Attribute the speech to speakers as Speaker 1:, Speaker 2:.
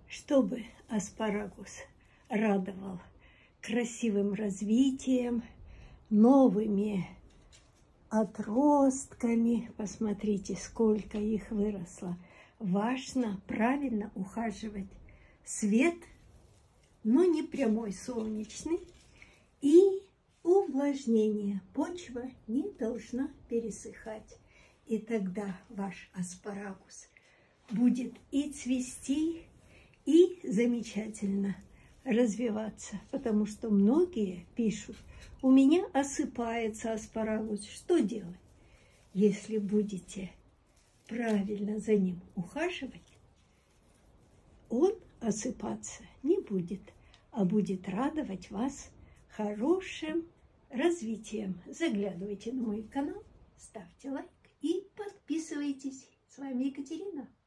Speaker 1: Чтобы аспарагус радовал красивым развитием, новыми отростками, посмотрите, сколько их выросло, важно правильно ухаживать. Свет, но не прямой солнечный, и увлажнение. Почва не должна пересыхать. И тогда ваш аспарагус будет и цвести, и замечательно развиваться. Потому что многие пишут: у меня осыпается аспарагус. Что делать? Если будете правильно за ним ухаживать, он осыпаться не будет, а будет радовать вас хорошим развитием. Заглядывайте на мой канал, ставьте лайк и подписывайтесь. С вами Екатерина.